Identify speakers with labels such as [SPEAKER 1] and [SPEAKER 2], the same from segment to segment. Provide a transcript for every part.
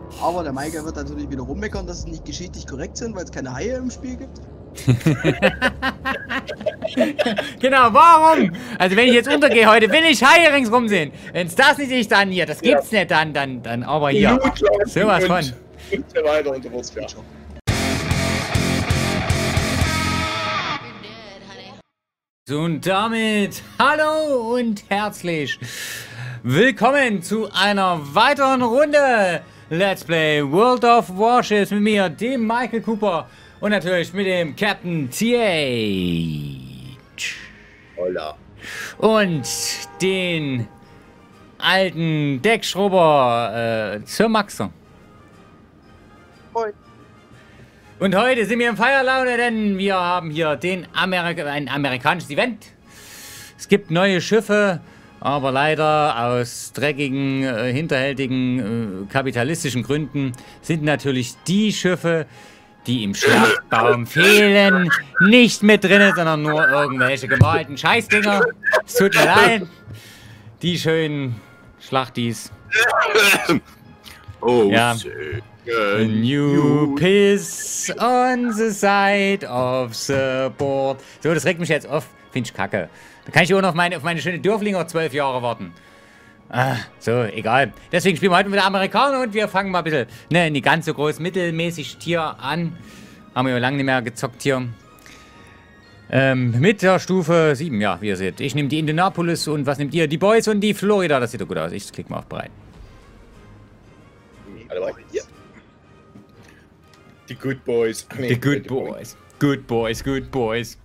[SPEAKER 1] Aber der Mike wird natürlich wieder rummeckern, dass sie nicht geschichtlich korrekt sind, weil es keine Haie im Spiel gibt.
[SPEAKER 2] Genau, warum? Also wenn ich jetzt untergehe heute, will ich Haie ringsrum sehen. Wenn es das nicht ist, dann hier, das gibt's nicht, dann aber hier. Sowas von.
[SPEAKER 3] Und so weiter und so fort. Ja.
[SPEAKER 2] So, und damit hallo und herzlich willkommen zu einer weiteren Runde Let's Play World of Warships mit mir, dem Michael Cooper und natürlich mit dem Captain TH.
[SPEAKER 3] Hola.
[SPEAKER 2] Und den alten Deckschrubber Sir Maxer.
[SPEAKER 1] Moin.
[SPEAKER 2] Und heute sind wir in Feierlaune, denn wir haben hier ein amerikanisches Event. Es gibt neue Schiffe, aber leider aus dreckigen, hinterhältigen, kapitalistischen Gründen sind natürlich die Schiffe, die im Schlachtbaum fehlen, nicht mit drin, sondern nur irgendwelche gemalten Scheißdinger. Es tut mir leid. Die schönen Schlachtis.
[SPEAKER 3] Oh,
[SPEAKER 2] ja. A new piss on the side of the board. So, das regt mich jetzt auf. Finde ich kacke. Da kann ich auch noch auf meine schöne Dörflinger 12 Jahre warten. Ah, so, egal. Deswegen spielen wir heute mit Amerikaner und wir fangen mal ein bisschen, ne, nicht ganz so groß, mittelmäßig Tier an. Haben wir ja lange nicht mehr gezockt hier. Mit der Stufe 7, ja, wie ihr seht. Ich nehme die Indianapolis und was nehmt ihr? Die Boys und die Florida. Das sieht doch gut aus. Ich klicke mal auf bereit.
[SPEAKER 3] Alle weiter. Ja. Die Good Boys. Nee,
[SPEAKER 2] The Good Boys. Good Boys, Good Boys.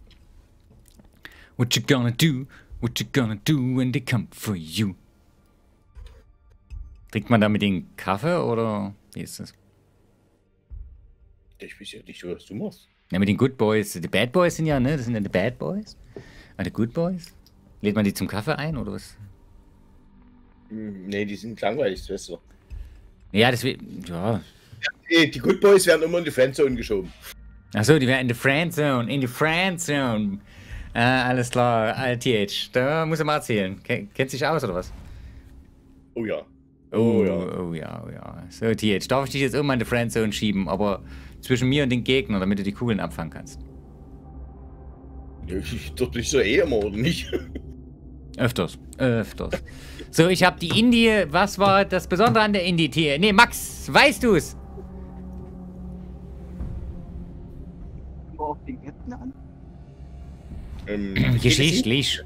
[SPEAKER 2] What you gonna do? What you gonna do when they come for you? Trinkt man damit den Kaffee oder wie ist das?
[SPEAKER 3] Ich weiß ja nicht, was du machst.
[SPEAKER 2] Ja, mit den Good Boys. Die Bad Boys sind ja, ne? Das sind ja die Bad Boys. Ah, die Good Boys? Lädt man die zum Kaffee ein oder was?
[SPEAKER 3] Nee, die sind langweilig, weißt du.
[SPEAKER 2] Ja, deswegen, ja.
[SPEAKER 3] Die Good Boys werden immer in die Friendzone geschoben.
[SPEAKER 2] Achso, die werden in die Friendzone, alles klar, TH, da muss er mal erzählen. Kennt sich aus, oder was?
[SPEAKER 3] Oh ja.
[SPEAKER 2] Oh ja. So, TH, darf ich dich jetzt irgendwann in die Friendzone schieben, aber zwischen mir und den Gegner, damit du die Kugeln abfangen kannst?
[SPEAKER 3] Doch nicht so immer, oder nicht?
[SPEAKER 2] Öfters. So, ich habe die Indie, was war das Besondere an der Indie, TH? Nee, Max, weißt du's?
[SPEAKER 1] Auf den Captain an?
[SPEAKER 2] Geschichtlich.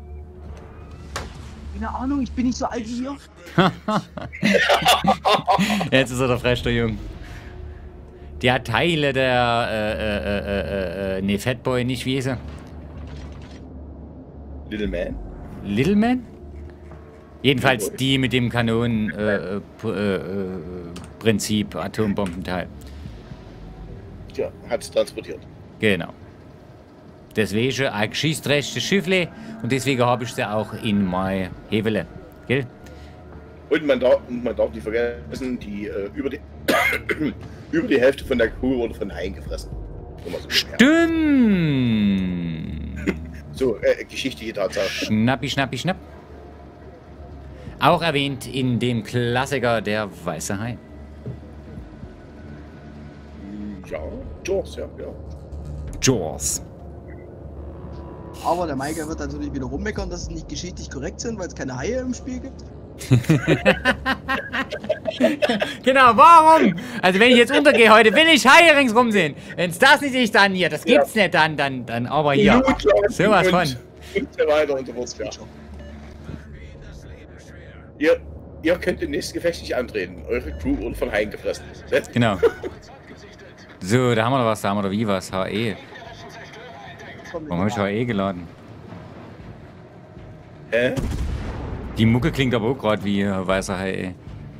[SPEAKER 1] Keine Ahnung, ich bin nicht so alt wie ihr.
[SPEAKER 2] Jetzt ist er der Fresh, der Jung. Der hat Teile der, ne, Fatboy nicht, wie ist er?
[SPEAKER 3] Little Man?
[SPEAKER 2] Little Man? Jedenfalls die mit dem Kanonen-Prinzip, Atombombenteil.
[SPEAKER 3] Ja, hat es transportiert.
[SPEAKER 2] Genau. Deswegen ein geschichtsträchtiges Schiffle und deswegen habe ich sie auch in mein Hevele. Gell?
[SPEAKER 3] Und man darf nicht vergessen, die über die Hälfte von der Kuh wurde von Haien gefressen. So
[SPEAKER 2] Stimmt!
[SPEAKER 3] So, geschichtliche Tatsache.
[SPEAKER 2] Schnappi, schnappi, schnapp. Auch erwähnt in dem Klassiker Der Weiße Hai.
[SPEAKER 3] Ja, Jaws, ja.
[SPEAKER 2] Jaws.
[SPEAKER 1] Aber der Mike wird natürlich wieder rummeckern, dass sie nicht geschichtlich korrekt sind, weil es keine Haie im Spiel gibt.
[SPEAKER 2] Genau, warum? Also wenn ich jetzt untergehe heute, will ich Haie ringsrum sehen. Wenn es das nicht ist, dann hier, das gibt's nicht, dann aber hier. Sowas von.
[SPEAKER 3] Und so weiter und so fort, ja. Ihr könnt im nächsten Gefecht nicht antreten. Eure Crew wurde von Haien gefressen.
[SPEAKER 2] Genau. So, da haben wir noch was, wie was? HE. Warum habe ich HE geladen?
[SPEAKER 3] Hä?
[SPEAKER 2] Die Mucke klingt aber auch gerade wie weißer Hai.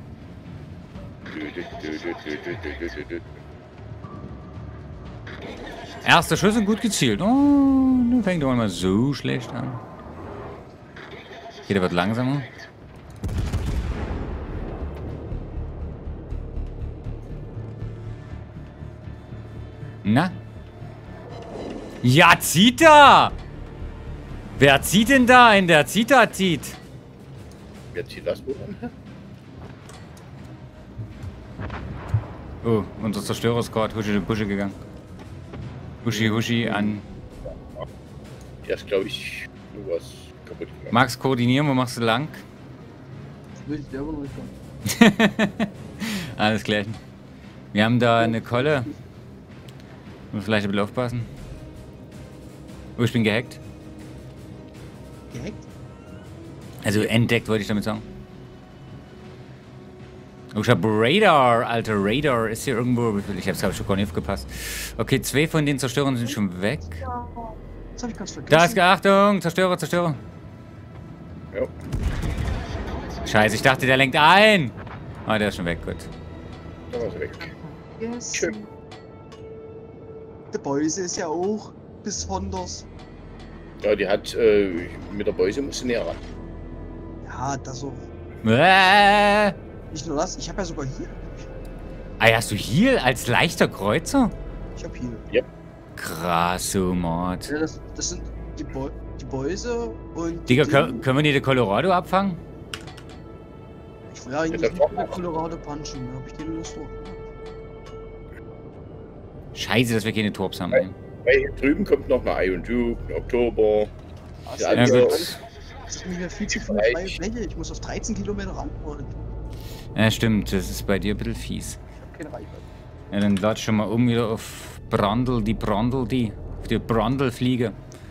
[SPEAKER 2] Erster Schuss und gut gezielt. Oh, nun fängt er mal so schlecht an. Okay, der wird langsamer. Na? Ja, zieht er! Wer zieht denn da in der Zita zieht?
[SPEAKER 3] Wer zieht das wohl an?
[SPEAKER 2] Oh, unser Zerstörer ist gerade Huschi Busche gegangen. Huschi an.
[SPEAKER 3] Der ist, glaube ich, sowas kaputt gegangen.
[SPEAKER 2] Max, koordinieren, wo machst du lang?
[SPEAKER 1] Das will ich selber noch nicht sagen.
[SPEAKER 2] Alles klar. Wir haben da eine Kolle. Muss vielleicht ein bisschen aufpassen. Oh, ich bin gehackt.
[SPEAKER 1] Gehackt?
[SPEAKER 2] Also entdeckt, wollte ich damit sagen. Oh, ich hab Radar, Alter. Radar ist hier irgendwo. Ich hab's, glaube ich, schon gar nicht aufgepasst. Okay, 2 von den Zerstörern sind schon weg.
[SPEAKER 1] Das hab ich ganz vergessen.
[SPEAKER 2] Da ist Achtung! Zerstörer, Zerstörer.
[SPEAKER 3] Ja.
[SPEAKER 2] Scheiße, ich dachte, der lenkt ein. Ah, der ist schon weg, gut.
[SPEAKER 3] Da war sie weg.
[SPEAKER 1] Yes.
[SPEAKER 3] Schön.
[SPEAKER 1] Der Beuse ist ja auch besonders.
[SPEAKER 3] Ja, die hat, mit der Beuse musst du näher ran.
[SPEAKER 1] Ja, das auch. Nicht nur das, ich habe ja sogar hier.
[SPEAKER 2] Ah, hast du hier als leichter Kreuzer?
[SPEAKER 1] Ich habe hier.
[SPEAKER 3] Ja.
[SPEAKER 2] Krass, so Mord.
[SPEAKER 1] Ja, das sind die Beuse und.
[SPEAKER 2] Digga,
[SPEAKER 1] die
[SPEAKER 2] können wir nicht den Colorado abfangen?
[SPEAKER 1] Ich will ja eigentlich
[SPEAKER 3] Ja,
[SPEAKER 1] nicht mit der Colorado punchen, da hab ich keine Lust drauf.
[SPEAKER 2] Scheiße, dass wir keine Torps haben, ey.
[SPEAKER 3] Weil hier drüben kommt noch eine Iron Duke, ein Oktober.
[SPEAKER 1] Das
[SPEAKER 3] Ja,
[SPEAKER 1] ist
[SPEAKER 2] gut.
[SPEAKER 1] Das ist mir viel zu viel freie Fläche. Ich muss auf 13 Kilometer ran. Und
[SPEAKER 2] Ja, stimmt, das ist bei dir ein bisschen fies.
[SPEAKER 1] ich hab keine Reichweite.
[SPEAKER 2] Ja, dann lad schon mal um wieder auf Brandl, auf die Brandl-Fliege.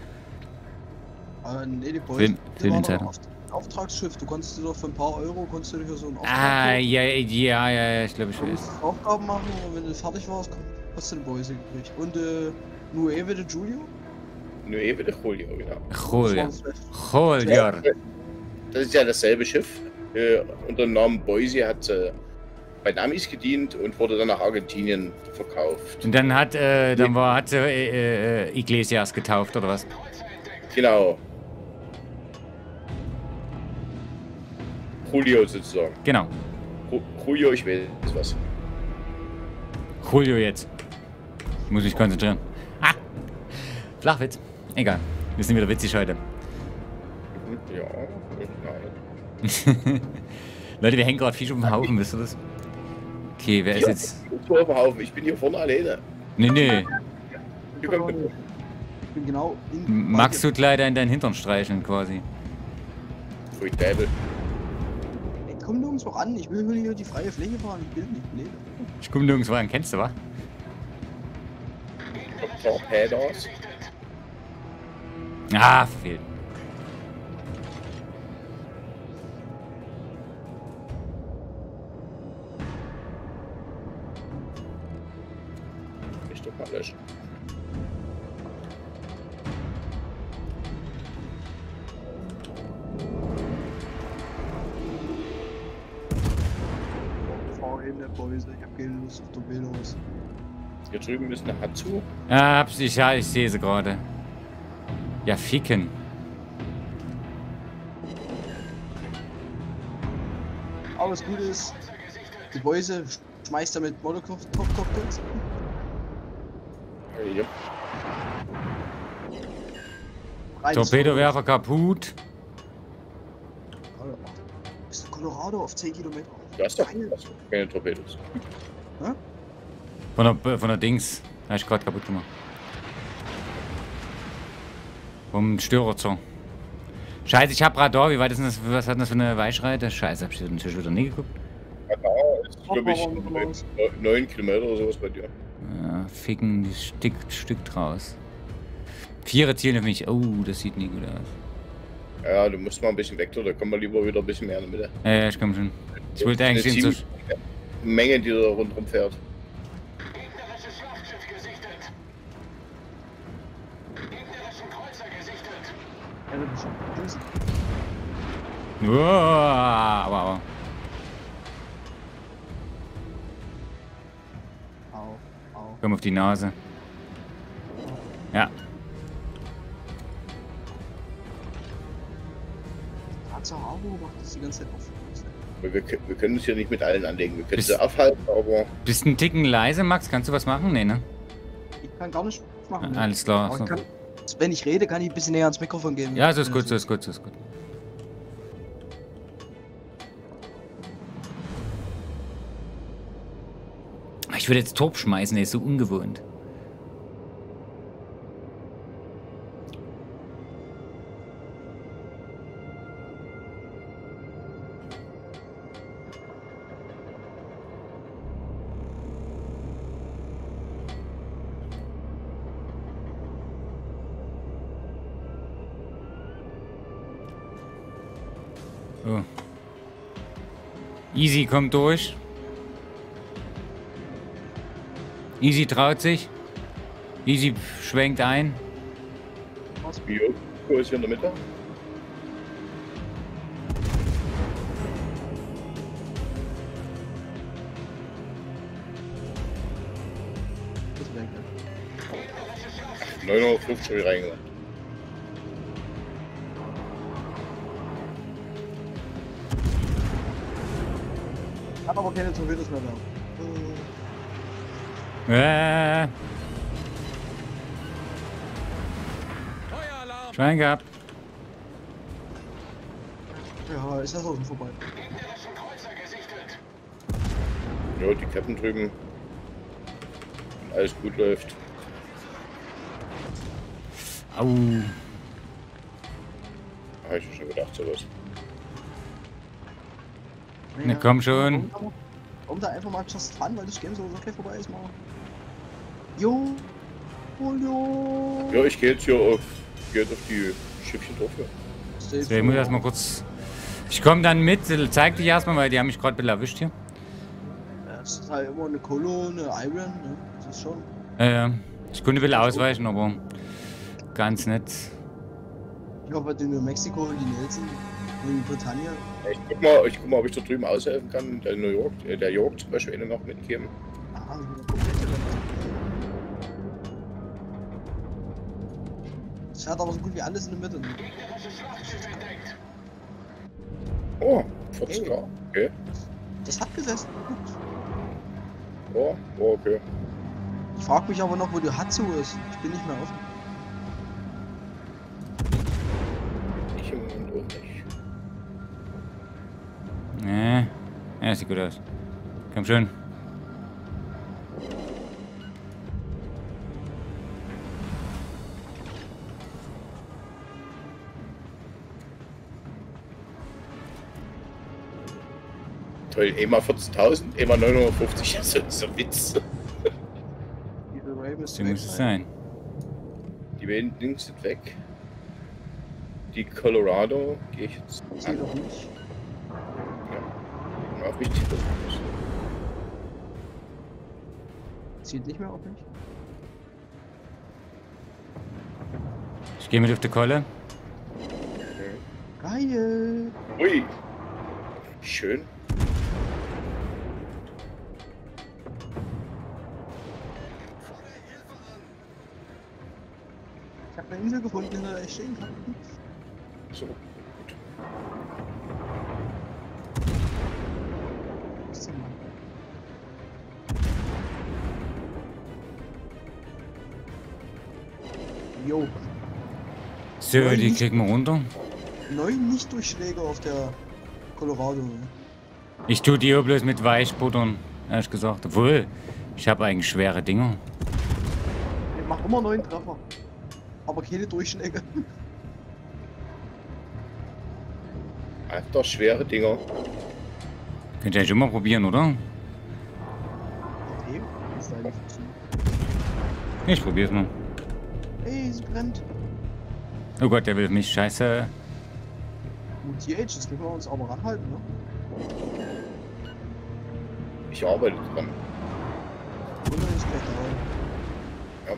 [SPEAKER 1] Nee, die Beuse.
[SPEAKER 2] Film-
[SPEAKER 1] die waren
[SPEAKER 2] Filminsider.
[SPEAKER 1] doch auf Auftragsschiff. Du konntest dir doch für ein paar Euro konntest du dir für so einen
[SPEAKER 2] Ah,
[SPEAKER 1] holen.
[SPEAKER 2] ja, ich glaube, ich
[SPEAKER 1] Du
[SPEAKER 2] weiß.
[SPEAKER 1] musst Aufgaben machen und wenn du fertig warst, hast du eine Beuse gekriegt. Und Nueve de Julio?
[SPEAKER 3] Nueve de Julio, genau.
[SPEAKER 2] Julia.
[SPEAKER 1] Das war
[SPEAKER 2] Julia.
[SPEAKER 3] Das ist ja dasselbe Schiff. Unter dem Namen Boise hat bei Namis gedient und wurde dann nach Argentinien verkauft.
[SPEAKER 2] Und dann hat Iglesias getauft, oder was?
[SPEAKER 3] Genau. Julio sozusagen.
[SPEAKER 2] Genau.
[SPEAKER 3] Julio, ich weiß was.
[SPEAKER 2] Julio jetzt. Ich muss mich konzentrieren. Ah! Flachwitz. Egal. Wir sind wieder witzig heute.
[SPEAKER 3] Ja, nein.
[SPEAKER 2] Leute, wir hängen gerade viel auf dem Haufen, wisst ihr das? Okay, wer ist jetzt.
[SPEAKER 3] Ich bin hier vorne alleine.
[SPEAKER 2] Nee.
[SPEAKER 3] Hier
[SPEAKER 1] Ich
[SPEAKER 3] kommt
[SPEAKER 1] bin genau in.
[SPEAKER 2] Max tut leider in deinen Hintern streicheln quasi.
[SPEAKER 3] Pfui Teufel.
[SPEAKER 1] Ey, komm nirgendwo ran. Ich will hier die freie Fläche fahren. Ich will nicht. Nee.
[SPEAKER 2] Ich komm nirgendwo an, kennst du, wa?
[SPEAKER 3] Torpedos.
[SPEAKER 2] Ah, verfehlt.
[SPEAKER 3] Ich doch mal löschen.
[SPEAKER 1] Fahr hin, der Beuse. Ich hab keine Lust auf Torpedos.
[SPEAKER 3] Hier drüben ist eine Hatsu.
[SPEAKER 2] Ja, ich sehe sie gerade. Ja, ficken.
[SPEAKER 1] Aber das Gute ist, die Beuse schmeißt damit Molotov-Cocktails.
[SPEAKER 3] Ja.
[SPEAKER 2] Torpedowerfer kaputt.
[SPEAKER 1] Ist der Colorado auf 10 Kilometer?
[SPEAKER 3] Du hast doch keine Torpedos.
[SPEAKER 2] Von der Dings. Habe ich gerade kaputt gemacht. Vom Störerzoll. Scheiße, ich hab Radar. Wie weit ist denn das? Was hat denn das für eine Weichreite? Scheiße, hab ich natürlich wieder nie geguckt.
[SPEAKER 3] Ja, da ist, glaube ich, 9 Kilometer oder sowas bei dir.
[SPEAKER 2] Ja, ficken, die Stück raus. 4 zielen auf mich. Oh, das sieht nie gut aus.
[SPEAKER 3] Ja, du musst mal ein bisschen weg, da kommen wir lieber wieder ein bisschen mehr in die Mitte.
[SPEAKER 2] Ja, ich komm schon. Ich wollte
[SPEAKER 3] Das ist
[SPEAKER 2] eigentlich
[SPEAKER 3] eine
[SPEAKER 2] den
[SPEAKER 3] ziemliche Menge, die da rundherum fährt.
[SPEAKER 1] Ja, das ist schon böse.
[SPEAKER 2] Wow.
[SPEAKER 1] Au.
[SPEAKER 2] Komm auf die Nase. Ja.
[SPEAKER 1] Tatsache, macht das die ganze Zeit auf.
[SPEAKER 3] Wir können uns hier nicht mit allen anlegen. Wir können sie aufhalten, aber
[SPEAKER 2] Bist ein Ticken leise, Max? Kannst du was machen? Nee, ne?
[SPEAKER 1] Ich kann gar nicht machen. ne?
[SPEAKER 2] Alles klar.
[SPEAKER 1] Aber ich kann, wenn ich rede, kann ich ein bisschen näher ans Mikrofon gehen.
[SPEAKER 2] Ja, so ist gut, so ist gut. Ich würde jetzt Torp schmeißen, der ist so ungewohnt. So. Easy kommt durch. Easy traut sich. Easy schwenkt ein.
[SPEAKER 3] Bio ist hier in der Mitte.
[SPEAKER 1] Das weg.
[SPEAKER 3] 950 reingelassen.
[SPEAKER 1] Ich hab aber keine Torpedos mehr da.
[SPEAKER 2] Schwein gehabt.
[SPEAKER 1] Ja, ist das auch schon vorbei.
[SPEAKER 3] Ja, die Ketten drüben. Wenn alles gut läuft.
[SPEAKER 2] Au.
[SPEAKER 3] Habe ich schon gedacht, sowas.
[SPEAKER 2] Na komm schon.
[SPEAKER 1] Warum da einfach mal Just Fun, weil das Game so gleich vorbei ist, mal. Jo. Jo.
[SPEAKER 3] Ja, ich gehe jetzt hier auf die Schiffchen drauf. Ja.
[SPEAKER 2] Ich muss erstmal kurz. Ich komme dann mit, zeig dich erstmal, weil die haben mich gerade ein bisschen erwischt hier.
[SPEAKER 1] Ja, das ist halt immer eine Colo, eine Iron, ne? Das ist schon.
[SPEAKER 2] Ich konnte ein bisschen ausweichen, aber ganz nett.
[SPEAKER 1] Ich hoffe, die New Mexico und die Nelson und Britannia.
[SPEAKER 3] Ich guck mal, ob ich da drüben aushelfen kann. Der York zum Beispiel noch mitgeben.
[SPEAKER 1] Ah, ich hatte aber so gut wie alles in der Mitte.
[SPEAKER 3] Oh, 14 Grad. Okay.
[SPEAKER 1] Das hat gesessen.
[SPEAKER 3] Oh, okay.
[SPEAKER 1] Ich frag mich aber noch, wo die Hatsu ist. Ich bin nicht mehr offen.
[SPEAKER 3] Ich im Moment auch nicht.
[SPEAKER 2] Nee. Ja, sieht gut aus. Komm schon.
[SPEAKER 3] Toll, einmal 14.000, einmal 950, das ist so ein Witz.
[SPEAKER 1] Diese Raven ist
[SPEAKER 2] So muss es sein.
[SPEAKER 3] Die beiden Dings sind weg. Die Colorado gehe ich jetzt
[SPEAKER 1] Ich sehe doch nicht.
[SPEAKER 3] Ja. Auf mich zieht das nicht.
[SPEAKER 1] Zieht nicht mehr auf mich.
[SPEAKER 2] Ich gehe mit auf die Kolle.
[SPEAKER 1] Geil.
[SPEAKER 3] Ui. Schön.
[SPEAKER 1] Ich habe eine Insel gefunden, in der ich stehen kann.
[SPEAKER 3] So.
[SPEAKER 1] Was ist denn mal? Jo.
[SPEAKER 2] So, die kriegen wir runter.
[SPEAKER 1] 9 Nicht-Durchschläge auf der Colorado.
[SPEAKER 2] Ich tue die auch bloß mit Weichbuttern, ehrlich gesagt. Obwohl, ich habe eigentlich schwere Dinger.
[SPEAKER 1] Ich mach immer 9 Treffer. Aber keine Durchschläge.
[SPEAKER 3] Alter, schwere Dinger.
[SPEAKER 2] Könnt ihr eigentlich immer probieren, oder?
[SPEAKER 1] Okay, ist da nicht zu.
[SPEAKER 2] Ich probier's mal.
[SPEAKER 1] Ey, sie brennt.
[SPEAKER 2] Oh Gott, der will mich. Scheiße.
[SPEAKER 1] TH, das können wir uns aber ranhalten, ne?
[SPEAKER 3] Ich arbeite dran.
[SPEAKER 1] Wunder ist gleich down.
[SPEAKER 3] Ja.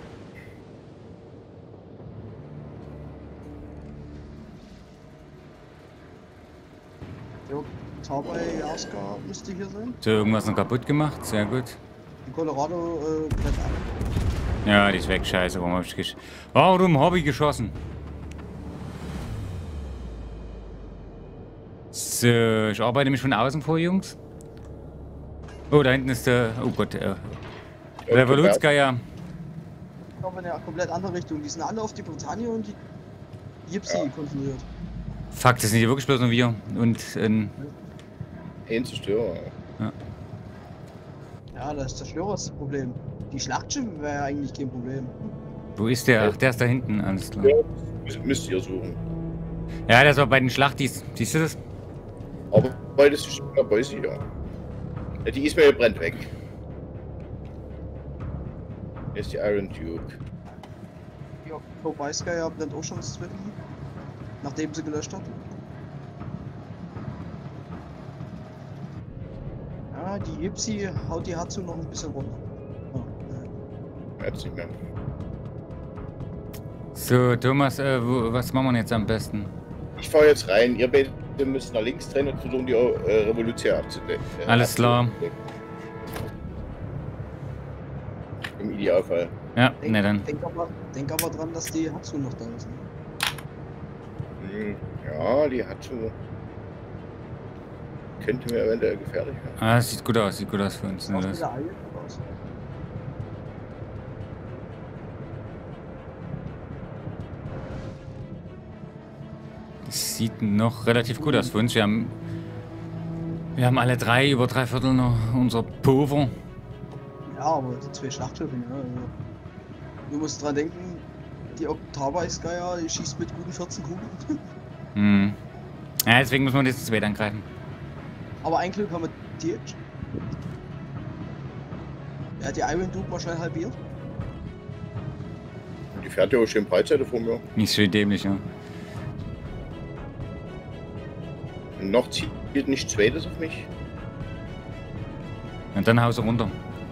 [SPEAKER 1] Jo, Tarbei Jaska müsste hier sein.
[SPEAKER 2] So, irgendwas noch kaputt gemacht. Sehr gut.
[SPEAKER 1] Die Colorado brennt ab.
[SPEAKER 2] Ja, die ist weg. Scheiße, warum hab ich geschossen? So, ich arbeite mich von außen vor, Jungs. Oh, da hinten ist der... Oh Gott, Revolutskaya.
[SPEAKER 1] Ich glaube in eine komplett andere Richtung. Die sind alle auf die Britannia und die Gypsy konfiguriert.
[SPEAKER 2] Fuck, das sind ja wirklich bloß nur wir. Und
[SPEAKER 3] Ein Zerstörer.
[SPEAKER 1] Ja, Ja, das ist Zerstörer das Problem. Die Schlachtschiffe wäre eigentlich kein Problem.
[SPEAKER 2] Wo ist der? Ach, der ist da hinten, alles klar.
[SPEAKER 3] Ja, müsst ihr suchen.
[SPEAKER 2] Ja, das war bei den Schlachtis. Siehst du das?
[SPEAKER 3] Aber weil das ist eine Boise, ja. Ja. Die Ismail brennt weg. Hier ist die Iron Duke.
[SPEAKER 1] Die October Sky brennt auch schon das zweite Mal. Nachdem sie gelöscht hat. Ja, die Ipsi haut die Hatsu noch ein bisschen runter. Oh,
[SPEAKER 3] Jetzt nicht mehr.
[SPEAKER 2] So, Thomas, was machen wir jetzt am besten?
[SPEAKER 3] Ich fahre jetzt rein. Ihr beide müsst nach links drehen und versuchen die Revolution abzudecken.
[SPEAKER 2] Alles klar.
[SPEAKER 3] Im Idealfall.
[SPEAKER 2] Ja, ne dann.
[SPEAKER 1] Denk aber dran, dass die Hatsu noch da ist.
[SPEAKER 3] Ja, die Hatsu könnte mir eventuell gefährlich werden.
[SPEAKER 2] Ah, das sieht gut aus für uns. Ne, das. Das sieht noch relativ gut aus für uns. Wir haben alle drei, über 3/4 noch unser Pulver.
[SPEAKER 1] Ja, aber die 2 Schlachtschiffe, ja. Also, du musst dran denken, die Octava Skya, die schießt mit guten 14 Kugeln.
[SPEAKER 2] Hm. Ja, deswegen muss man das zu spät angreifen.
[SPEAKER 1] Aber ein Glück haben wir die. Er hat die Iron Duke wahrscheinlich halbiert.
[SPEAKER 3] Die fährt ja auch schön Breitseite vor mir.
[SPEAKER 2] Nicht schön dämlich, ja.
[SPEAKER 3] Und noch zieht nichts Zweites auf mich.
[SPEAKER 2] Und dann haust du runter.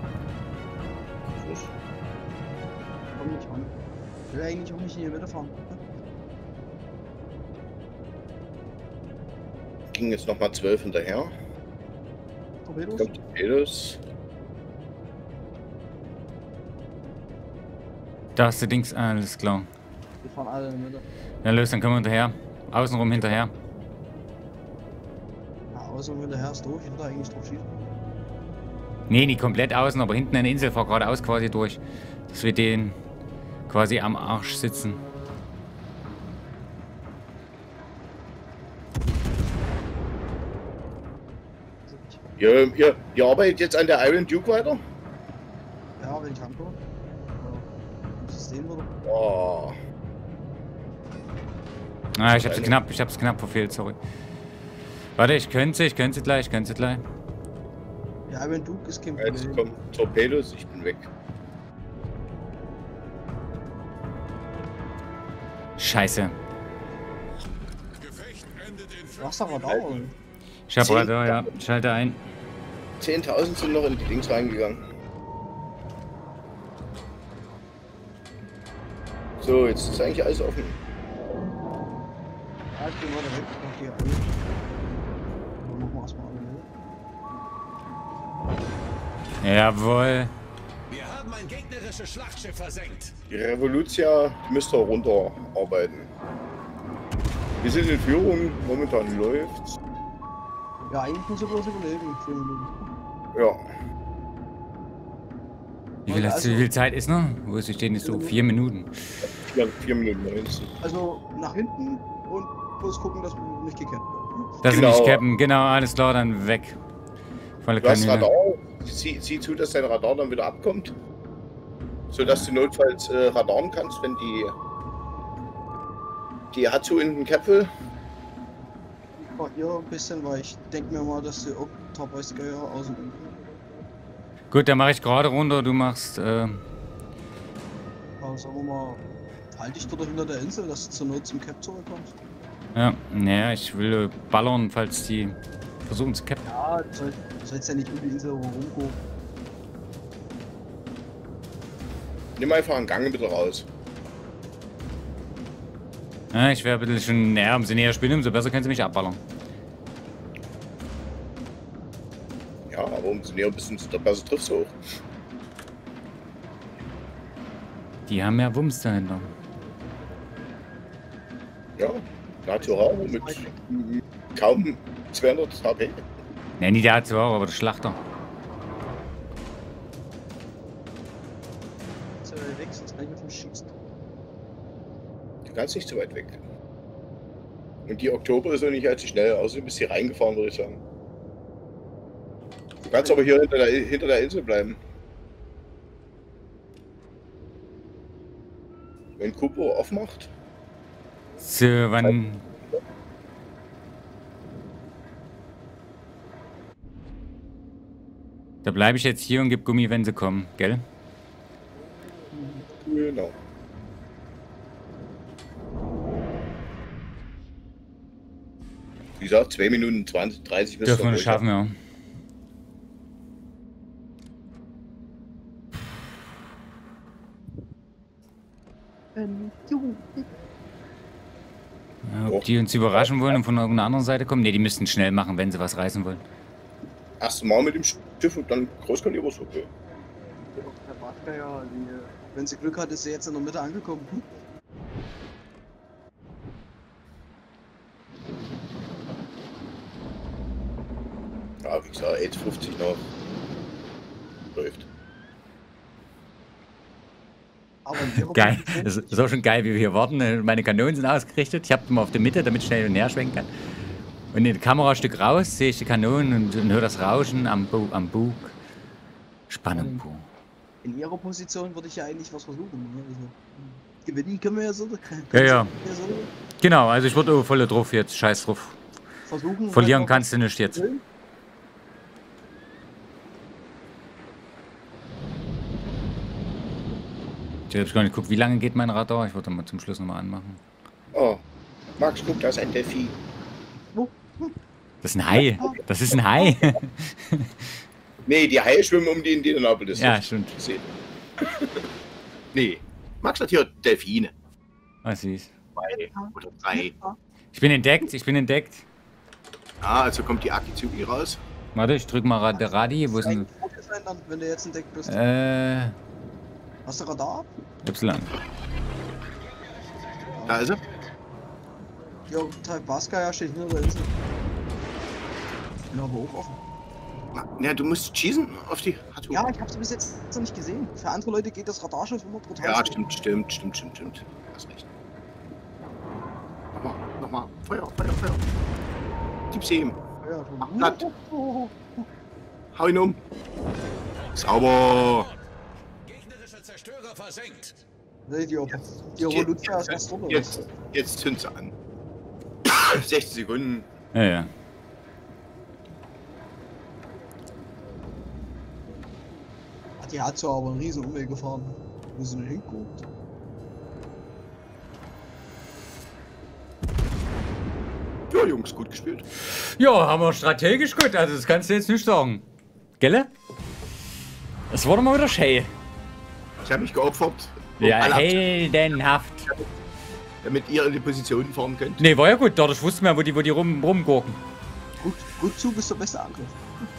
[SPEAKER 1] Komm nicht an. Ich will eigentlich auch nicht hier weiterfahren.
[SPEAKER 3] Ging jetzt nochmal 12 hinterher.
[SPEAKER 1] Torpedos?
[SPEAKER 3] Kommt Torpedos.
[SPEAKER 2] Da ist der Dings, alles klar.
[SPEAKER 1] Wir fahren alle in der Mitte.
[SPEAKER 2] Ja, los, dann kommen wir hinterher. Außenrum hinterher.
[SPEAKER 1] Ja, außen hinterher ist durch. Ich würde eigentlich drauf schießen.
[SPEAKER 2] Nee, nicht komplett außen, aber hinten eine Insel, fahr geradeaus quasi durch. Dass wir den quasi am Arsch sitzen.
[SPEAKER 3] Ihr arbeitet jetzt an der Iron Duke weiter?
[SPEAKER 1] Ja, wenn ich rankomme. Ja. Das sehen wir doch.
[SPEAKER 3] Oh.
[SPEAKER 2] Ah, ich hab's knapp verfehlt, sorry. Warte, ich könnte sie gleich.
[SPEAKER 1] Die Iron Duke ist kein
[SPEAKER 3] Jetzt
[SPEAKER 1] Problem.
[SPEAKER 3] kommen Torpedos, ich bin weg.
[SPEAKER 2] Scheiße.
[SPEAKER 1] Du hast doch Radar, oder?
[SPEAKER 2] Ich hab Radar, ja. Schalte ein.
[SPEAKER 3] 10.000 sind noch in die Dings reingegangen. So, jetzt ist eigentlich alles offen.
[SPEAKER 1] Ja, ich bin mal direkt auf die Iron. Dann machen wir erstmal alle.
[SPEAKER 2] Jawohl.
[SPEAKER 4] Wir haben ein gegnerisches Schlachtschiff versenkt.
[SPEAKER 3] Die Revolution müsste auch runterarbeiten. Wir sind in Führung, momentan läuft's.
[SPEAKER 1] Ja, eigentlich muss er bloß überleben. 4 Minuten.
[SPEAKER 3] Ja.
[SPEAKER 2] Wie viel Zeit ist noch? Wo ist stehen jetzt so? 4 Minuten.
[SPEAKER 3] 4 Minuten 19.
[SPEAKER 1] Also nach hinten und bloß gucken, dass wir nicht gekappt werden.
[SPEAKER 2] Das
[SPEAKER 3] Genau.
[SPEAKER 2] ist nicht cappen, genau, alles klar, dann weg. Volle
[SPEAKER 3] Du hast
[SPEAKER 2] Kanüle.
[SPEAKER 3] Radar. Sieh zu, dass dein Radar dann wieder abkommt. Sodass du notfalls radaren kannst, wenn die Hatsu in den Käpfel.
[SPEAKER 1] Ich fahr hier ein bisschen, weil ich denke mir mal, dass die Octava Skya außen sind.
[SPEAKER 2] Gut, dann mache ich gerade runter, du machst.
[SPEAKER 1] Aber sagen wir mal, halte dich dort hinter der Insel, dass du zur Not zum Cap zurückkommst.
[SPEAKER 2] Ja, naja, ich will ballern, falls die versuchen zu cappen.
[SPEAKER 1] Ja, du sollst ja nicht um die Insel rumgucken.
[SPEAKER 3] Nimm einfach einen Gang bitte raus.
[SPEAKER 2] Ja, ich wäre ein bisschen schon näher, umso näher spielen, umso besser können sie mich abballern.
[SPEAKER 3] Ja, aber umso näher bist, umso besser triffst du auch.
[SPEAKER 2] Die haben ja Wumms dahinter.
[SPEAKER 3] Ja, natural mit kaum 200 HP.
[SPEAKER 2] Ne, nicht der H2, aber der Schlachter.
[SPEAKER 1] Jetzt weg, sonst kann ich auf mich schießen.
[SPEAKER 3] Du kannst nicht so weit weg. Und die Oktober ist noch nicht allzu schnell, außer du bist hier reingefahren, würde ich sagen. Du kannst aber hier hinter der Insel bleiben. Wenn Kupo aufmacht.
[SPEAKER 2] So, wann... Da bleibe ich jetzt hier und gebe Gummi, wenn sie kommen, gell?
[SPEAKER 3] Genau. Wie gesagt, 2 Minuten 20, 30 müssen
[SPEAKER 2] Dürfen wir das schaffen, ja. Ja, ob die uns überraschen wollen und von irgendeiner anderen Seite kommen? Ne, die müssten schnell machen, wenn sie was reißen wollen.
[SPEAKER 3] Erst mal mit dem Schiff und dann Großkaliber ist okay.
[SPEAKER 1] Der Badgeier, wenn sie Glück hat, ist sie jetzt in der Mitte angekommen.
[SPEAKER 3] Ja, wie gesagt, 1,50 noch. Läuft.
[SPEAKER 1] Aber in ihrer
[SPEAKER 2] Geil.
[SPEAKER 1] Position-
[SPEAKER 2] Das ist auch schon geil, wie wir hier warten. Meine Kanonen sind ausgerichtet. Ich habe die mal auf der Mitte, damit ich schnell hin und her schwenken kann. Und in das Kamerastück raus sehe ich die Kanonen und höre das Rauschen am Bug. Spannung pur.
[SPEAKER 1] In ihrer Position würde ich ja eigentlich was versuchen. Ne? Also, gewinnen können wir ja so.
[SPEAKER 2] Ja. Genau, also ich würde auch voll drauf jetzt. Scheiß drauf.
[SPEAKER 1] Versuchen.
[SPEAKER 2] Verlieren
[SPEAKER 1] halt
[SPEAKER 2] kannst du nicht jetzt. Ich habe gar nicht geguckt, wie lange geht mein Radar. Ich würde mal zum Schluss nochmal anmachen.
[SPEAKER 3] Oh, Max, guck, da ist ein Delphin.
[SPEAKER 2] Das ist ein Hai. Das ist ein Hai.
[SPEAKER 3] Nee, die Haie schwimmen um die Indianapolis.
[SPEAKER 2] Ja, stimmt.
[SPEAKER 3] Nee, Max hat hier Delfine.
[SPEAKER 2] Ah, süß.
[SPEAKER 3] 2 oder 3.
[SPEAKER 2] Ich bin entdeckt, ich bin entdeckt.
[SPEAKER 3] Ah, also kommt die Akizuki raus.
[SPEAKER 2] Warte, ich drück mal der Radi. Wo ist denn...
[SPEAKER 1] Wenn du jetzt entdeckt bist. Hast du Radar?
[SPEAKER 2] Y.
[SPEAKER 3] Da ist er.
[SPEAKER 1] Ja, Teil Baskaya steht hinter der Insel. Bin aber auch offen.
[SPEAKER 3] Ja, du musst schießen auf die.
[SPEAKER 1] Ja, ich hab's bis jetzt noch nicht gesehen. Für andere Leute geht das Radarschiff immer brutal.
[SPEAKER 3] Ja,
[SPEAKER 1] schnell.
[SPEAKER 3] stimmt. Hast recht. Nochmal. Feuer. Gib's ihm.
[SPEAKER 1] Ja,
[SPEAKER 3] Mach platt. Hau ihn um. Sauber.
[SPEAKER 4] Gegnerische Zerstörer versenkt.
[SPEAKER 1] Nee, die Revolution ist was drunter.
[SPEAKER 3] Jetzt zünd sie an. 60 Sekunden.
[SPEAKER 2] Ja.
[SPEAKER 1] Die hat so aber einen riesen Umweg gefahren. Wo sie denn hinguckt.
[SPEAKER 3] Ja, Jungs, gut gespielt.
[SPEAKER 2] Ja, haben wir strategisch gut. Also das kannst du jetzt nicht sagen. Gelle? Es wurde mal wieder schön.
[SPEAKER 3] Ich habe mich geopfert.
[SPEAKER 2] Ja,
[SPEAKER 3] alle
[SPEAKER 2] heldenhaft.
[SPEAKER 3] damit ihr in die Positionen fahren könnt.
[SPEAKER 2] Nee, war ja gut. Dadurch wussten wir, wo die rumgurken.
[SPEAKER 1] Gut Zug ist der beste Angriff.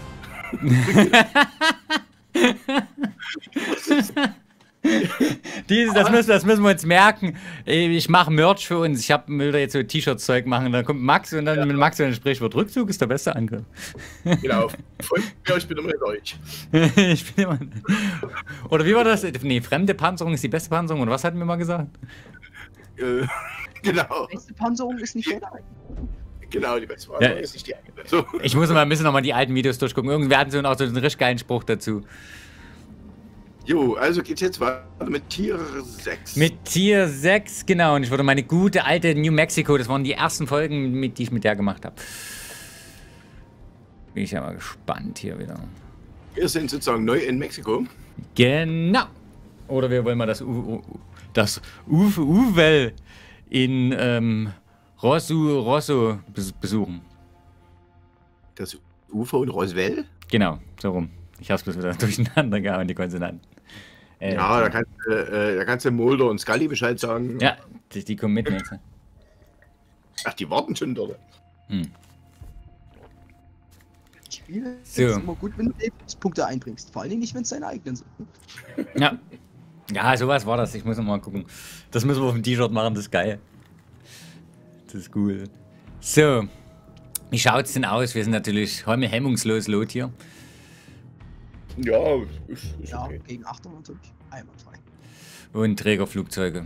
[SPEAKER 2] Das müssen wir uns merken. Ich mache Merch für uns. Ich will da jetzt so T-Shirt-Zeug machen. Da kommt Max und dann mit Max ein Sprichwort. Rückzug ist der beste Angriff.
[SPEAKER 3] Genau. Ich bin immer mit euch.
[SPEAKER 2] Ich bin immer. Oder wie war das? Nee, fremde Panzerung ist die beste Panzerung. Oder was hatten wir mal gesagt?
[SPEAKER 3] Genau.
[SPEAKER 1] Die beste Panzerung ist nicht deine eigene.
[SPEAKER 3] Genau, die beste Panzerung ist nicht die eigene. So.
[SPEAKER 2] Ich muss mal ein bisschen nochmal die alten Videos durchgucken. Irgendwer hatten so auch so einen richtig geilen Spruch dazu.
[SPEAKER 3] Jo, also geht's jetzt weiter mit Tier 6.
[SPEAKER 2] Mit Tier 6, genau. Und ich würde meine gute alte New Mexico, das waren die ersten Folgen, die ich mit der gemacht habe. Bin ich ja mal gespannt hier wieder.
[SPEAKER 3] Wir sind sozusagen neu in Mexiko.
[SPEAKER 2] Genau. Oder wir wollen mal das Uvel in Rosso besuchen.
[SPEAKER 3] Das Ufer in Roswell?
[SPEAKER 2] Genau, so rum. Ich hab's bloß wieder durcheinander gehauen, die Konsonanten.
[SPEAKER 3] Ja, da kannst du Mulder und Scully Bescheid sagen.
[SPEAKER 2] Ja, die kommen mit jetzt.
[SPEAKER 3] Ach, die warten schon dort.
[SPEAKER 1] Spiele
[SPEAKER 2] So.
[SPEAKER 1] ist immer gut, wenn du Lebenspunkte einbringst. Vor allen Dingen nicht, wenn es deine eigenen sind.
[SPEAKER 2] Ja. Ja, sowas war das. Ich muss noch mal gucken. Das müssen wir auf dem T-Shirt machen, das ist geil. Das ist cool. So. Wie schaut's denn aus? Wir sind natürlich hemmungslos lot hier.
[SPEAKER 3] Ja, ist
[SPEAKER 1] Ja,
[SPEAKER 3] okay.
[SPEAKER 1] gegen Achtung natürlich. Einwandfrei.
[SPEAKER 2] Und Trägerflugzeuge.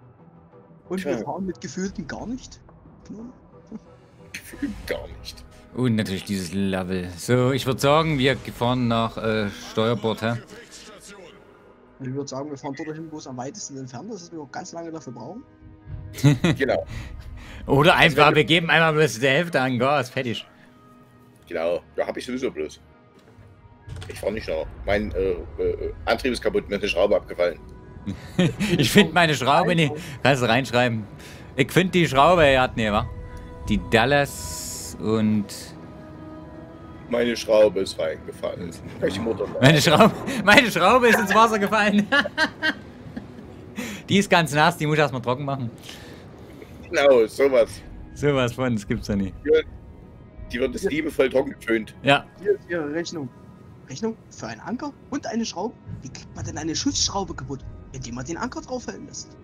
[SPEAKER 1] Und
[SPEAKER 3] Tja.
[SPEAKER 1] wir fahren mit gefühlten gar nicht.
[SPEAKER 3] Gefühlt gar nicht.
[SPEAKER 2] Und natürlich dieses Level. So, ich würde sagen, wir fahren nach Steuerbord, hä?
[SPEAKER 1] Ich würde sagen, wir fahren dorthin, wo es am weitesten entfernt ist, dass wir auch ganz lange dafür brauchen.
[SPEAKER 3] Genau,
[SPEAKER 2] Oder einfach, wir geben einmal bloß die Hälfte an Gas, fertig.
[SPEAKER 3] genau. Da habe ich sowieso bloß. Ich fahre nicht noch. Mein Antrieb ist kaputt, mir ist eine Schraube abgefallen.
[SPEAKER 2] Ich finde meine Schraube nicht. Kannst du reinschreiben. Ich finde die Schraube, er hat ne, wa? Die Dallas und...
[SPEAKER 3] Meine Schraube ist reingefallen. Welche Mutter?
[SPEAKER 2] Meine Schraube ist ins Wasser gefallen. Die ist ganz nass, die muss ich erstmal trocken machen.
[SPEAKER 3] Genau, sowas.
[SPEAKER 2] Sowas von, das gibt's ja nicht.
[SPEAKER 3] Die wird jetzt liebevoll trocken geföhnt.
[SPEAKER 2] Ja.
[SPEAKER 1] Hier ist Ihre Rechnung. Rechnung für einen Anker und eine Schraube? Wie kriegt man denn eine Schiffsschraube kaputt? Indem man den Anker draufhalten lässt.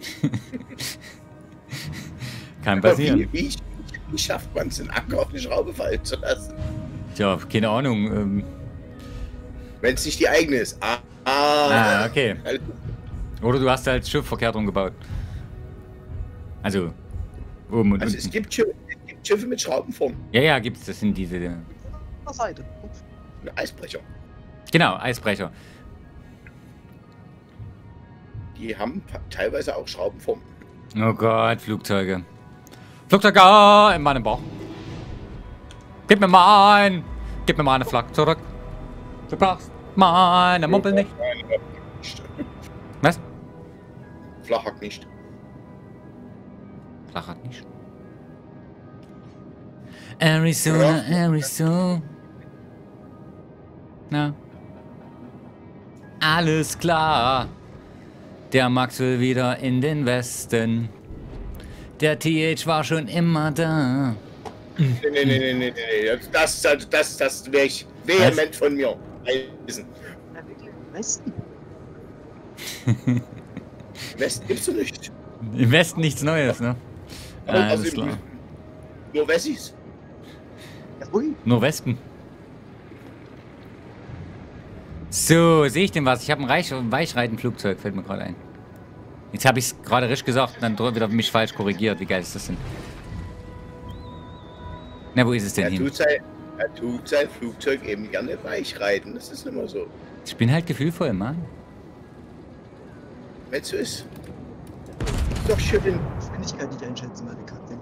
[SPEAKER 2] Kann
[SPEAKER 3] Aber
[SPEAKER 2] passieren.
[SPEAKER 3] wie schafft man es, den Anker auf eine Schraube fallen zu lassen?
[SPEAKER 2] Tja, keine Ahnung.
[SPEAKER 3] Wenn es nicht die eigene ist.
[SPEAKER 2] Okay. Oder du hast halt das Schiff verkehrt umgebaut. Also, oben und
[SPEAKER 3] Also
[SPEAKER 2] unten.
[SPEAKER 3] es gibt Schiffe mit Schraubenform.
[SPEAKER 2] Ja, gibt's. Das sind diese...
[SPEAKER 1] Auf der Seite.
[SPEAKER 3] Ein Eisbrecher.
[SPEAKER 2] Genau, Eisbrecher.
[SPEAKER 3] Die haben teilweise auch Schraubenform.
[SPEAKER 2] Oh Gott, Flugzeuge. Flugzeuge in meinem Bauch. Gib mir mal eine Flak zurück. Du brauchst meine Mumpel nicht. Was?
[SPEAKER 3] Flachhack nicht.
[SPEAKER 2] Flach hat nicht. Arizona, Arizona. Na. Alles klar. Der Max will wieder in den Westen. Der TH war schon immer da.
[SPEAKER 3] Nee. Das wäre ich vehement von mir. Weisen.
[SPEAKER 1] Westen?
[SPEAKER 3] Westen gibt's doch nicht.
[SPEAKER 2] Im Westen nichts Neues, ne? Alles klar.
[SPEAKER 3] Nur Wessis.
[SPEAKER 1] Ja, ui.
[SPEAKER 2] Nur Wespen. So, sehe ich denn was? Ich habe ein Weichreitenflugzeug, fällt mir gerade ein. Jetzt habe ich es gerade richtig gesagt und dann wieder mich falsch korrigiert. Wie geil ist das denn? Na, wo ist es denn hin?
[SPEAKER 3] Er tut sein Flugzeug eben gerne weich reiten. Das ist immer so.
[SPEAKER 2] Ich bin halt gefühlvoll, Mann.
[SPEAKER 3] Wenn es so ist. Doch schön.
[SPEAKER 1] Geschwindigkeit nicht einschätzen, meine Katze.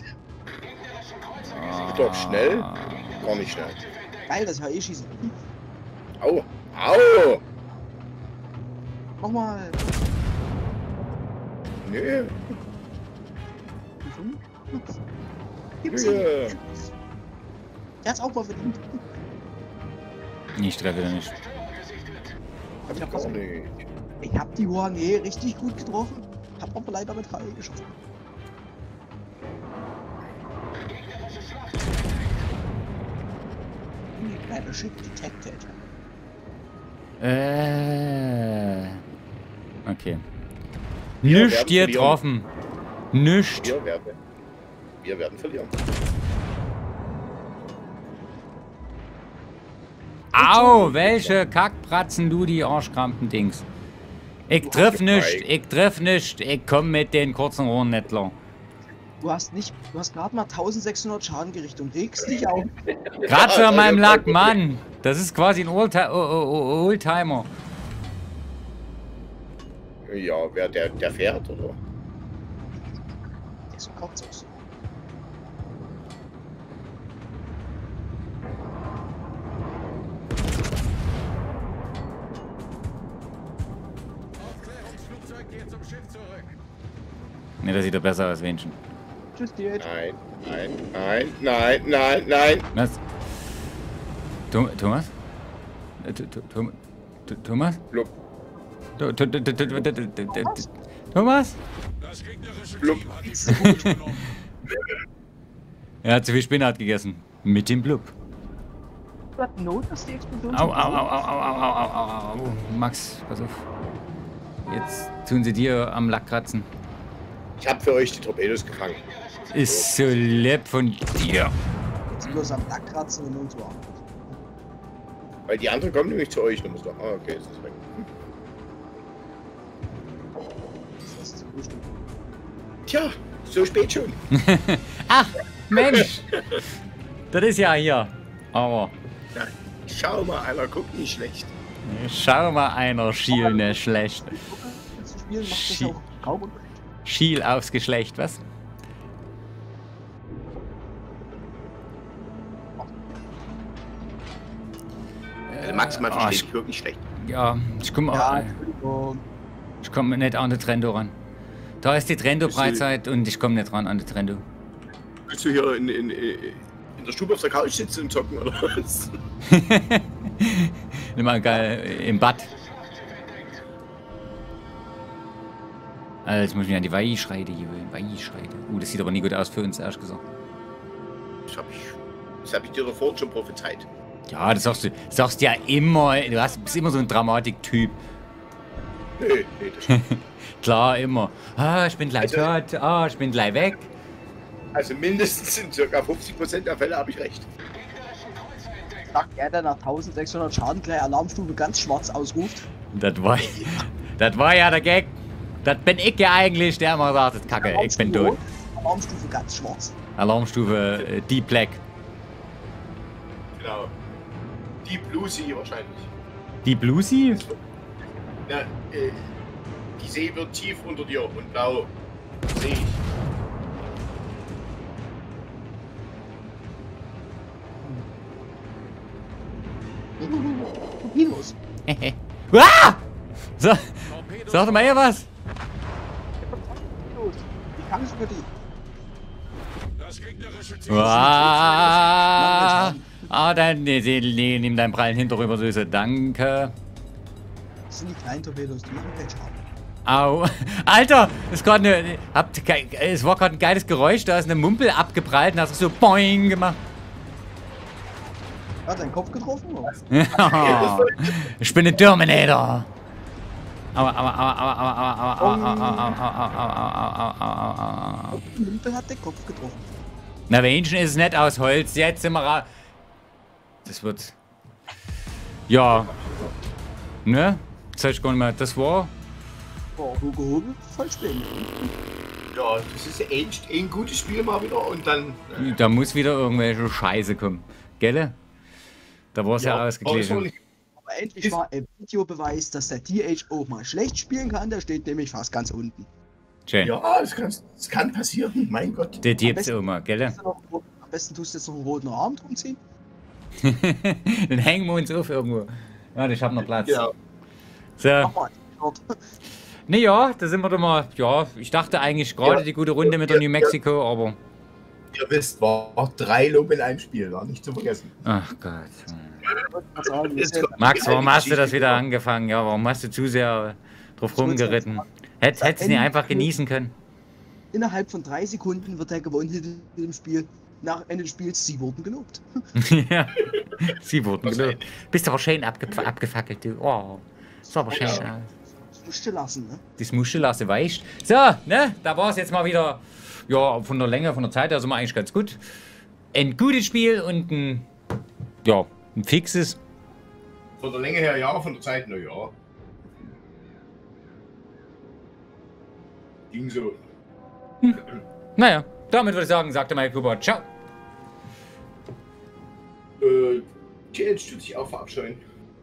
[SPEAKER 3] Doch schnell. Gar nicht schnell.
[SPEAKER 1] Geil, dass ich HE schieße.
[SPEAKER 3] Au. Au.
[SPEAKER 1] Nochmal.
[SPEAKER 3] Nö.
[SPEAKER 1] Gibt's
[SPEAKER 3] Nö.
[SPEAKER 1] nicht. Der hat's auch mal verdient.
[SPEAKER 2] Ich treffe da nicht.
[SPEAKER 1] Ich hab,
[SPEAKER 3] Gar nicht.
[SPEAKER 1] ich hab die Huane richtig gut getroffen. Hab aber leider mit HE geschossen. Battleship detected.
[SPEAKER 2] Okay.
[SPEAKER 3] Wir
[SPEAKER 2] Nicht
[SPEAKER 3] werden
[SPEAKER 2] getroffen. Nicht.
[SPEAKER 3] Wir werden verlieren.
[SPEAKER 2] Au, welche Kackpratzen du, die Arschkrampen-Dings. Ich triff nicht. Ich komm mit den kurzen Rohren nicht lang.
[SPEAKER 1] Du hast gerade mal 1600 Schaden gerichtet und regst dich auf.
[SPEAKER 2] Gerade für meinem Lack, Mann. Das ist quasi ein Oldtimer.
[SPEAKER 3] Ja, wer der fährt, oder?
[SPEAKER 1] Der so kurz aus.
[SPEAKER 4] Aufklärungsflugzeug geht zum Schiff zurück.
[SPEAKER 2] Ne, das sieht doch besser aus, Wenchen.
[SPEAKER 1] Tschüss, DH.
[SPEAKER 3] Nein.
[SPEAKER 2] Was? Thomas? Thomas?
[SPEAKER 3] Blub.
[SPEAKER 2] Thomas?
[SPEAKER 4] Das gegnerische
[SPEAKER 3] Blub.
[SPEAKER 4] Team hat die Führung übernommen.
[SPEAKER 2] Er hat zu viel Spinat gegessen. Mit dem Blub.
[SPEAKER 1] Du hast Not, dass die Explosion.
[SPEAKER 2] Au. Max, pass auf. Jetzt tun sie dir am Lack kratzen.
[SPEAKER 3] Ich habe für euch die Torpedos gefangen.
[SPEAKER 2] Ist so lieb von dir.
[SPEAKER 1] Jetzt bloß am Lack kratzen und uns warm.
[SPEAKER 3] Weil die anderen kommen nämlich zu euch. Du musst doch. Ah, okay, jetzt ist es weg.
[SPEAKER 1] Das ist Frühstück.
[SPEAKER 3] Tja, so spät schon.
[SPEAKER 2] Ach, Mensch. Das ist ja hier. Aber
[SPEAKER 3] Ja, schau mal, einer guckt nicht schlecht.
[SPEAKER 2] schau mal einer, schiel nicht schlecht.
[SPEAKER 1] Zu spielen macht das auch kaum Unterschied.
[SPEAKER 2] Schiel aufs Geschlecht, was?
[SPEAKER 3] Maximal verstehe ich wirklich schlecht.
[SPEAKER 2] Ja, ich komme
[SPEAKER 1] Ja, Entschuldigung.
[SPEAKER 2] ich komm nicht an den Trendo ran. Da ist die Trendo-Freizeit und ich komme nicht ran an den Trendo.
[SPEAKER 3] Willst du hier in der Stube auf der Couch sitzen und zocken oder was?
[SPEAKER 2] Immer geil im Bad. Also jetzt muss ich mich an die Weihschreide gewöhnen. Weihschreide. Das sieht aber nie gut aus für uns, ehrlich gesagt.
[SPEAKER 3] Das hab ich dir doch vorhin schon prophezeit.
[SPEAKER 2] Ja, das sagst du ja immer. Du bist immer so ein Dramatik-Typ.
[SPEAKER 3] Nee, das stimmt.
[SPEAKER 2] Klar, immer. Ah, ich bin gleich
[SPEAKER 3] Also-
[SPEAKER 2] tot. Ah, ich bin gleich weg.
[SPEAKER 3] Also mindestens in ca. 50% der Fälle habe ich recht.
[SPEAKER 1] Sagt er, der nach 1600 Schaden gleich Alarmstufe ganz schwarz ausruft.
[SPEAKER 2] Das war ja der Gag. Das bin ich ja eigentlich, der immer sagt, Kacke, ich bin tot.
[SPEAKER 1] rot, Alarmstufe ganz schwarz.
[SPEAKER 2] Alarmstufe Deep Black.
[SPEAKER 3] Genau. Deep Blue Sea wahrscheinlich.
[SPEAKER 2] Die Bluesy?
[SPEAKER 3] Ja, die See wird tief unter dir und blau sehe ich.
[SPEAKER 1] Minus.
[SPEAKER 2] Ah! So,
[SPEAKER 4] Torpedos
[SPEAKER 2] sag doch mal hier was.
[SPEAKER 1] Minus. Wie kann ich für die?
[SPEAKER 4] Das gegnerische Ziel.
[SPEAKER 2] Dann nimm deinen prallen Hinterrüber, Süße. Danke.
[SPEAKER 1] Das sind die kleinen Torpedos, die machen keinen Schaden.
[SPEAKER 2] Au. Alter, es war gerade ein geiles Geräusch. Da ist eine Mumpel abgeprallt und hast so boing gemacht.
[SPEAKER 1] Hat deinen Kopf getroffen? Oder?
[SPEAKER 2] Ich bin ein Terminator. Aua.
[SPEAKER 1] Die Mumpel hat den Kopf getroffen.
[SPEAKER 2] Na, wenigstens ist es nicht aus Holz. Jetzt sind wir raus. Das wird. Ja. Ne? Das heißt gar nicht mehr. Das war.
[SPEAKER 1] Oh, Hugo Hobel, voll spannend.
[SPEAKER 3] Ja, das ist echt ein gutes Spiel mal wieder und dann.
[SPEAKER 2] Da muss wieder irgendwelche Scheiße kommen. Gell? Da war es ja ausgeglichen.
[SPEAKER 1] Aber endlich war ein Videobeweis, dass der TH auch mal schlecht spielen kann. Der steht nämlich fast ganz unten.
[SPEAKER 2] Schön.
[SPEAKER 3] Ja, das kann passieren, mein Gott.
[SPEAKER 2] Das gibt's auch mal, gell?
[SPEAKER 1] Am besten tust du jetzt noch einen roten Arm drum ziehen.
[SPEAKER 2] Dann hängen wir uns auf irgendwo. Ja, ich hab noch Platz.
[SPEAKER 3] Ja.
[SPEAKER 2] So.
[SPEAKER 1] Mach mal.
[SPEAKER 2] Ne, ja, da sind wir doch mal. Ja, ich dachte eigentlich gerade
[SPEAKER 3] Ja.
[SPEAKER 2] die gute Runde mit der New Mexico, aber.
[SPEAKER 3] Ihr wisst, war 3 Lob in einem Spiel, war nicht zu vergessen.
[SPEAKER 2] Ach Gott.
[SPEAKER 3] Jetzt kommt
[SPEAKER 2] Max,
[SPEAKER 3] die
[SPEAKER 2] warum
[SPEAKER 3] alte
[SPEAKER 2] hast du das
[SPEAKER 3] Geschichte
[SPEAKER 2] wieder
[SPEAKER 3] vor.
[SPEAKER 2] angefangen? Ja, warum hast du zu sehr drauf rumgeritten? Hättest du nicht einfach genießen können?
[SPEAKER 1] Innerhalb von 3 Sekunden wird er gewonnen in dem Spiel. Nach Ende des Spiels, sie wurden gelobt.
[SPEAKER 2] Ja, sie wurden gelobt. Bist aber schön abgefackelt, du. Oh, ist aber schön.
[SPEAKER 3] Ja.
[SPEAKER 1] Das musst du lassen, ne?
[SPEAKER 2] Das musst du lassen, weißt. So, ne, da war es jetzt mal wieder, ja, von der Länge, von der Zeit her sind wir eigentlich ganz gut. Ein gutes Spiel und ein, ja, ein fixes.
[SPEAKER 3] Von der Länge her ja, von der Zeit na ja. Ging so.
[SPEAKER 2] Naja, damit würde ich sagen, sagte Mike Cooper, ciao.
[SPEAKER 3] Jetzt tut sich auch verabscheuen.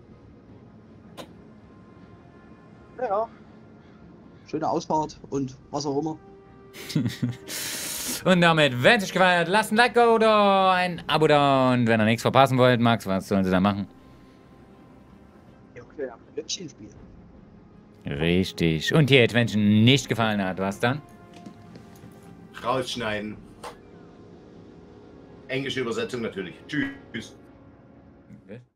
[SPEAKER 1] Ja. Schöne Ausfahrt und was auch immer.
[SPEAKER 2] Und damit, wenn es euch gefallen hat, lasst ein Like oder ein Abo da. Und wenn ihr nichts verpassen wollt, Max, was sollen sie da machen?
[SPEAKER 1] Ja, okay, ein Lötchenspiel.
[SPEAKER 2] Richtig. Und hier, wenn es euch nicht gefallen hat, was dann?
[SPEAKER 3] Rausschneiden. Englische Übersetzung natürlich. Tschüss.